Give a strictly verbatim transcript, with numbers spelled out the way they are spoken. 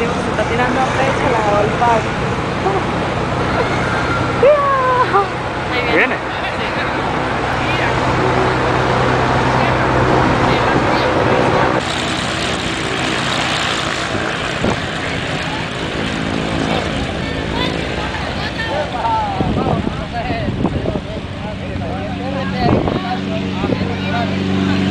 primo que se está tirando a pecho al lado del parque. Ahí viene. Vamos,